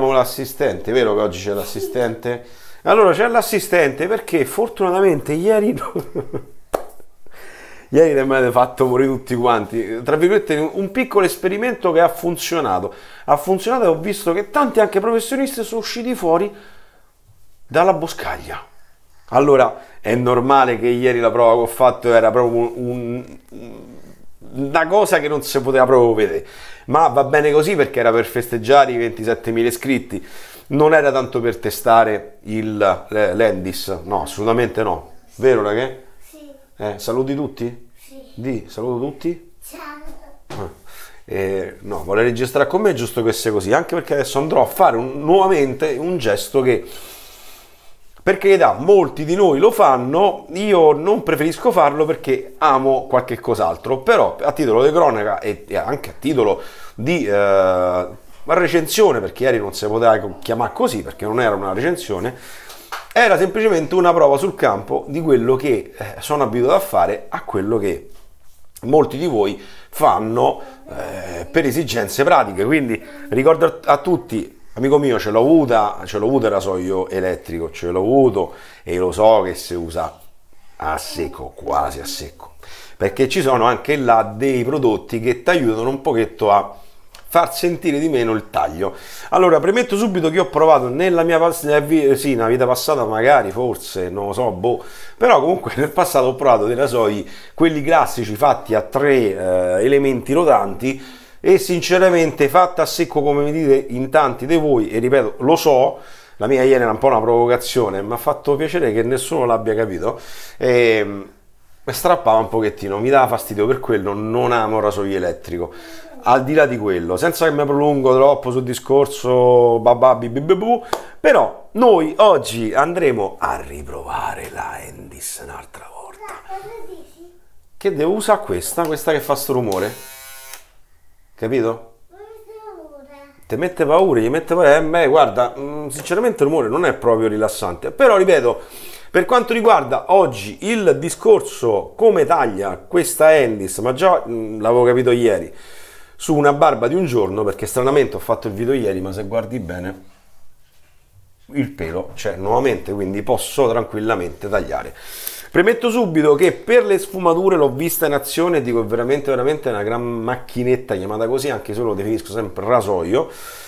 chiamo l'assistente, vero che oggi c'è l'assistente? Allora c'è l'assistente perché fortunatamente ieri ieri ne avete fatto morire tutti quanti, tra virgolette un piccolo esperimento che ha funzionato e ho visto che tanti anche professionisti sono usciti fuori dalla boscaglia. Allora è normale che ieri la prova che ho fatto era proprio una cosa che non si poteva proprio vedere, ma va bene così perché era per festeggiare i 27.000 iscritti, non era tanto per testare l'Endis, no, assolutamente no, vero ragazzi? Sì. Saluti tutti? Sì. Di, saluto tutti? Ciao. No, vuole registrare con me, è giusto che sia così, anche perché adesso andrò a fare nuovamente un gesto che, per carità, molti di noi lo fanno, io non preferisco farlo perché amo qualche cos'altro, però a titolo di cronaca e anche a titolo di recensione, perché ieri non si poteva chiamare così perché non era una recensione, era semplicemente una prova sul campo di quello che sono abituato a fare, a quello che molti di voi fanno per esigenze pratiche. Quindi ricordo a tutti, amico mio, ce l'ho avuto il rasoio elettrico, ce l'ho avuto e lo so che si usa a secco, quasi a secco, perché ci sono anche là dei prodotti che ti aiutano un pochetto a far sentire di meno il taglio. Allora, premetto subito che ho provato nella mia una vita passata, magari, forse, non lo so, boh, però comunque nel passato ho provato dei rasoi, quelli classici fatti a 3 elementi rotanti, e sinceramente fatta a secco come mi dite in tanti di voi, e ripeto, lo so, la mia ieri era un po' una provocazione, mi ha fatto piacere che nessuno l'abbia capito, mi strappava un pochettino, mi dava fastidio per quello, non amo il rasoio elettrico. Al di là di quello, senza che mi prolungo troppo sul discorso però noi oggi andremo a riprovare la Endis un'altra volta. Che devo usare questa che fa sto rumore, capito? Ti mette paura, gli mette paura. Guarda, sinceramente il rumore non è proprio rilassante, però ripeto, per quanto riguarda oggi il discorso come taglia questa Endis, ma già l'avevo capito ieri, su una barba di un giorno, perché stranamente ho fatto il video ieri, ma se guardi bene il pelo c'è nuovamente, quindi posso tranquillamente tagliare. Premetto subito che per le sfumature l'ho vista in azione e dico è veramente una gran macchinetta chiamata così, anche se lo definisco sempre rasoio,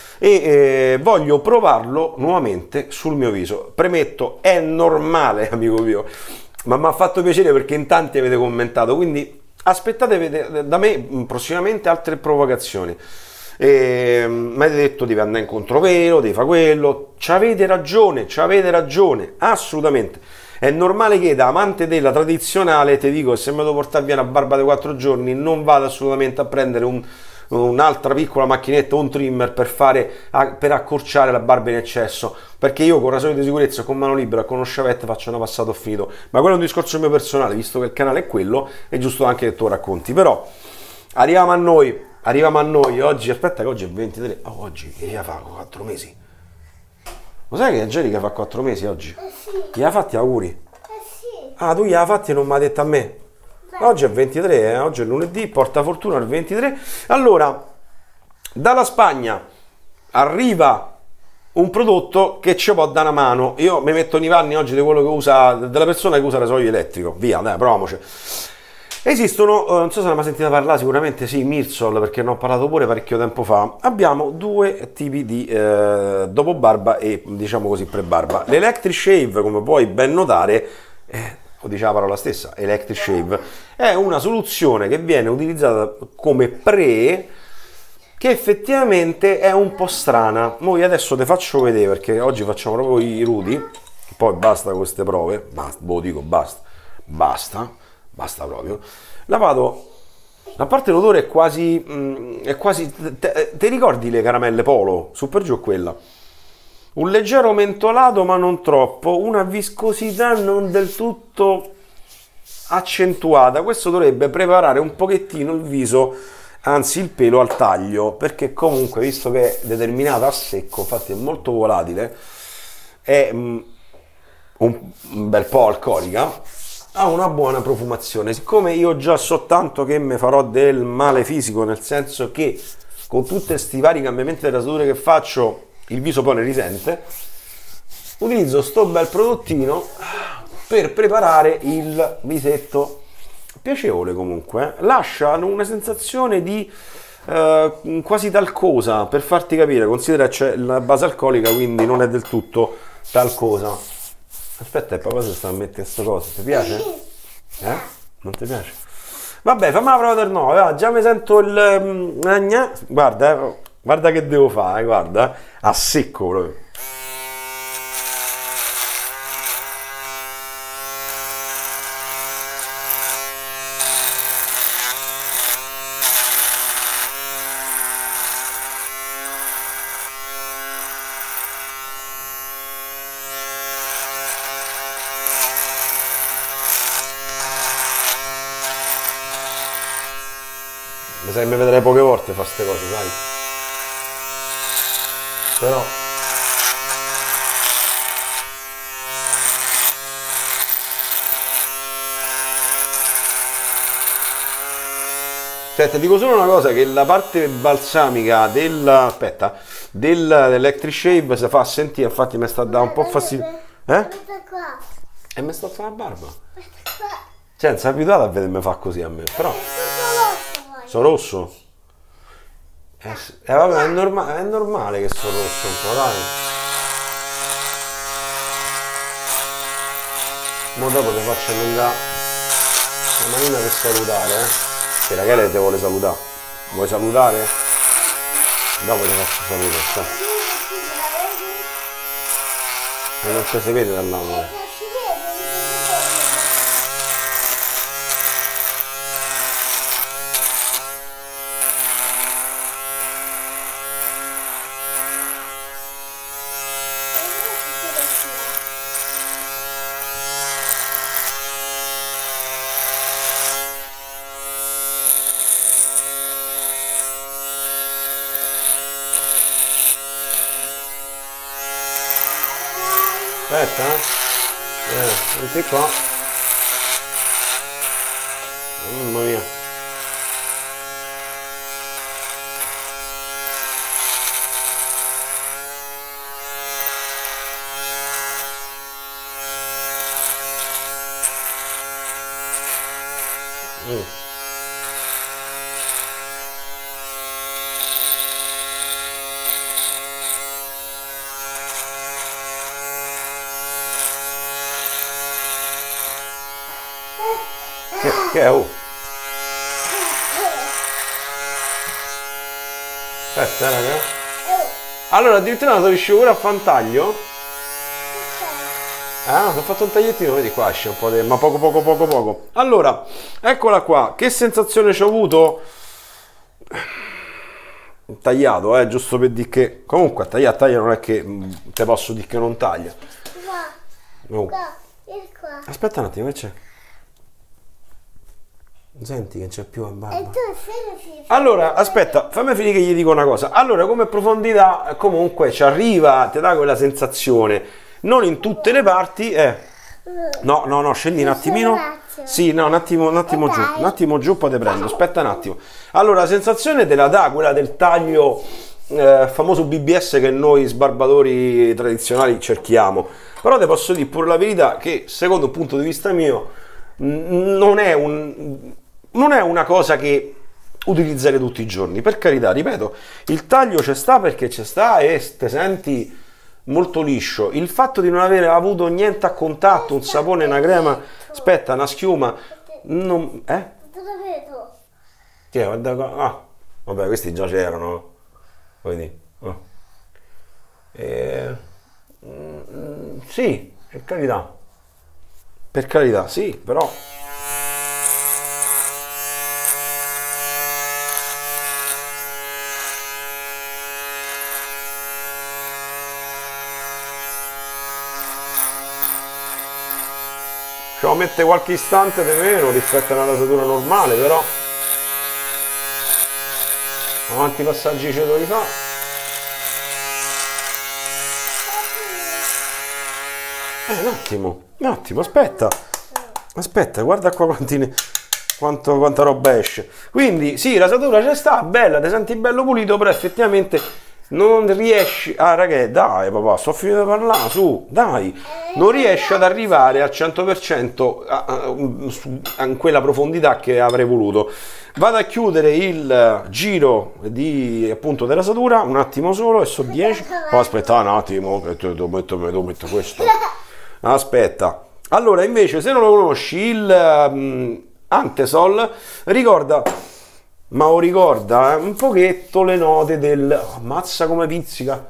e voglio provarlo nuovamente sul mio viso. Premetto, è normale, amico mio, ma mi ha fatto piacere perché in tanti avete commentato, quindi aspettate da me prossimamente altre provocazioni. Mi avete detto devi andare in controvelo, devi fare quello, c'avete ragione, assolutamente. È normale che da amante della tradizionale ti dico, se mi devo portare via una barba di 4 giorni non vado assolutamente a prendere un'altra piccola macchinetta, un trimmer per accorciare la barba in eccesso, perché io con rasoio di sicurezza, con mano libera, con uno sciavette faccio una passata ho finito, ma quello è un discorso mio personale, visto che il canale è quello, è giusto anche che tu racconti. Però arriviamo a noi oggi, aspetta che oggi è 23, oggi che fa 4 mesi, lo sai che Angelica fa 4 mesi oggi? Sì. Gli ha fatti auguri? Sì. Ah, tu gli ha fatti e non mi ha detto a me? Oggi è 23, oggi è lunedì, porta fortuna il 23. Allora, dalla Spagna arriva un prodotto che ci può dare una mano. Io mi metto nei panni oggi di quello che usa, della persona che usa rasoio elettrico. Via, dai, proviamoci. Esistono, non so se ne mai sentita parlare, sicuramente sì, Mirsol, perché ne ho parlato pure parecchio tempo fa. Abbiamo 2 tipi di dopo barba e, diciamo così, pre-barba. L'Electric Shave, come puoi ben notare, lo dice la parola stessa, Electric Shave, è una soluzione che viene utilizzata come pre, che effettivamente è un po' strana. Noi adesso te faccio vedere, perché oggi facciamo proprio i rudi, poi basta con queste prove, basta proprio. La vado, a parte l'odore è quasi ti ricordi le caramelle Polo? Su per giù quella. Un leggero mentolato ma non troppo, una viscosità non del tutto accentuata. Questo dovrebbe preparare un pochettino il viso, anzi il pelo al taglio, perché comunque, visto che è determinata a secco, infatti è molto volatile, è un bel po' alcolica, ha una buona profumazione. Siccome io già so tanto che mi farò del male fisico, nel senso che con tutti questi vari cambiamenti delle rasure che faccio il viso poi ne risente, utilizzo sto bel prodottino per preparare il visetto. Piacevole comunque, lascia una sensazione di quasi talcosa, per farti capire. Considera c'è la base alcolica, quindi non è del tutto talcosa. Aspetta, il papà si sta a mettere questa cosa, ti piace? Non ti piace? Vabbè, fammi la prova del 9, già mi sento il... guarda, guarda che devo fare, guarda, a secco proprio. Mi sa che mi vedrei poche volte fare queste cose, sai? Però... Cioè, ti dico solo una cosa, che la parte balsamica dell'Electric Shave si fa sentire, infatti mi sta a dare un po' fastidio. Guarda qua. E mi sto a fare la barba. Guarda qua. Cioè, non sei abituato a vedermi fa così a me, però... Sono rosso? Vabbè, è normale che sono rosso un po', dai. Mo dopo ti faccio allungare la manina per salutare, Che Rachele te vuole salutare. Vuoi salutare? Dopo ti faccio salutare, sta. E non ci si vede dall'angolo. Aspetta, senti qua. Mamma mia. Che è? Oh. Aspetta, raga. Allora, addirittura sono riuscito pure a fare un taglio. Ah, ho fatto un tagliettino, vedi qua esce un po' di... ma poco. Allora, eccola qua. Che sensazione ci ho avuto? Tagliato, giusto per dire che... Comunque, tagliare non è che te posso dire che non taglia. Oh. Aspetta un attimo, che c'è? Senti che c'è più a barba. Allora, aspetta, fammi finire che gli dico una cosa. Allora, come profondità, comunque ci arriva, ti dà quella sensazione. Non in tutte le parti, No, scendi un attimino. Sì, no, un attimo giù, poi te prendo. Aspetta un attimo. Allora, la sensazione te la dà quella del taglio famoso BBS che noi sbarbatori tradizionali cerchiamo. Però te posso dire pure la verità che, secondo il punto di vista mio, non è una cosa che utilizzare tutti i giorni, per carità, ripeto, il taglio c'è sta perché c'è sta e te senti molto liscio. Il fatto di non aver avuto niente a contatto, un sapone, una crema, aspetta, una schiuma, non... Guarda qua. Ah, vabbè, questi già c'erano, vedi? Oh. Sì, per carità, sì, però... Ci lo mette qualche istante di meno rispetto a una rasatura normale, però quanti passaggi ce lo rifà? Un attimo, aspetta, guarda qua quanta roba esce. Quindi sì, rasatura c'è sta, bella, ti senti bello pulito, però effettivamente non riesci, ah ragazzi, dai papà, sto finendo di parlare, su, dai, non riesci ad arrivare al 100% in quella profondità che avrei voluto. Vado a chiudere il giro di appunto della rasatura, un attimo solo, e so 10. Oh, aspetta un attimo, che devo mettere questo. Aspetta. Allora, invece, se non lo conosci, il Antesol ricorda, ma lo ricorda un pochetto le note del, ammazza come pizzica,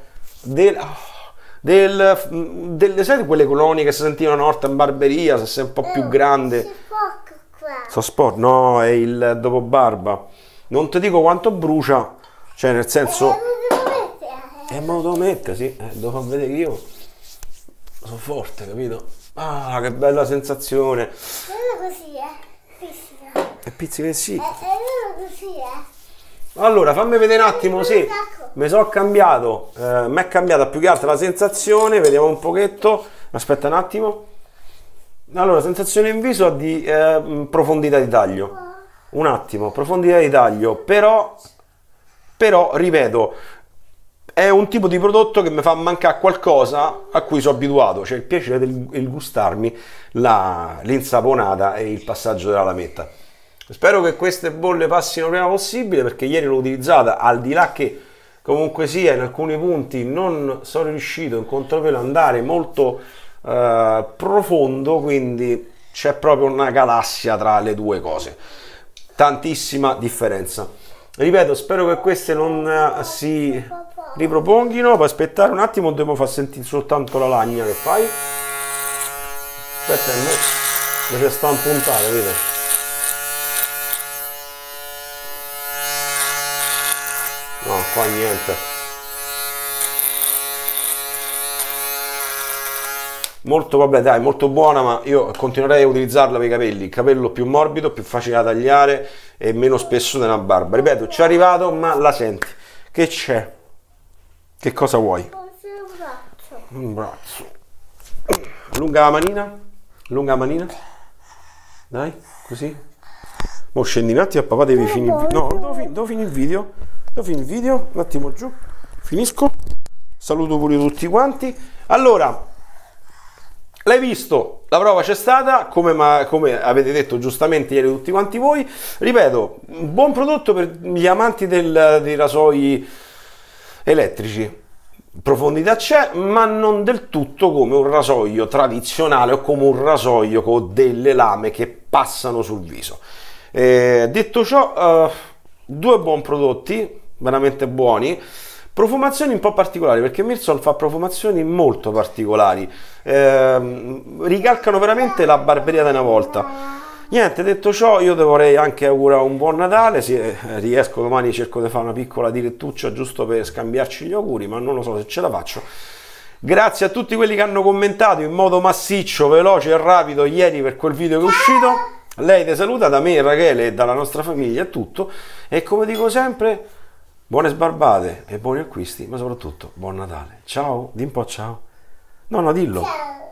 sai quelle colonie che si sentivano una volta in barberia, se sei un po' più grande. Si poco qua. So sport? No, è il dopo barba. Non ti dico quanto brucia, cioè nel senso... ma lo devo mettere, sì, devo far vedere che io sono forte, capito? Ah, che bella sensazione. Quello così, pizzica. E pizzica che sì. Quello così, Allora, fammi vedere un attimo, sì, mi sono cambiato, mi è cambiata più che altro la sensazione, vediamo un pochetto, aspetta un attimo. Allora, sensazione in viso di profondità di taglio, un attimo, profondità di taglio, però, ripeto, è un tipo di prodotto che mi fa mancare qualcosa a cui sono abituato, cioè il piacere del gustarmi l'insaponata e il passaggio della lametta. Spero che queste bolle passino il prima possibile, perché ieri l'ho utilizzata, al di là che comunque sia in alcuni punti non sono riuscito in contropelo ad andare molto profondo, quindi c'è proprio una galassia tra le due cose, tantissima differenza. Ripeto, spero che queste non si riproponghino. Puoi aspettare un attimo, dobbiamo far sentire soltanto la lagna che fai. Aspetta, mi c'è sta un puntato, vedo. No, qua niente. Molto, vabbè, dai, molto buona, ma io continuerei a utilizzarla per i capelli. Il capello più morbido, più facile da tagliare e meno spesso della barba. Ripeto, ci è arrivato, ma la senti. Che c'è? Che cosa vuoi? Un braccio. Allunga la manina. Allunga la manina. Dai, così. Mo scendi un attimo, papà devi finire il video. No, devo finire il video. Devo finire il video. Un attimo giù. Finisco. Saluto pure tutti quanti. Allora, l'hai visto? La prova c'è stata, come avete detto giustamente ieri tutti quanti voi. Ripeto, un buon prodotto per gli amanti dei rasoi elettrici. Profondità c'è, ma non del tutto come un rasoio tradizionale o come un rasoio con delle lame che passano sul viso. Detto ciò, due buoni prodotti, veramente buoni. Profumazioni un po' particolari, perché Mirsol fa profumazioni molto particolari, ricalcano veramente la barberia di una volta. Niente, detto ciò, io ti vorrei anche augurare un buon Natale. Se riesco domani cerco di fare una piccola direttuccia giusto per scambiarci gli auguri, ma non lo so se ce la faccio. Grazie a tutti quelli che hanno commentato in modo massiccio, veloce e rapido ieri per quel video che è uscito. Lei ti saluta da me, Rachele, e dalla nostra famiglia, è tutto. E come dico sempre, buone sbarbate e buoni acquisti, ma soprattutto buon Natale. Ciao, di un po' ciao. No, dillo. Ciao.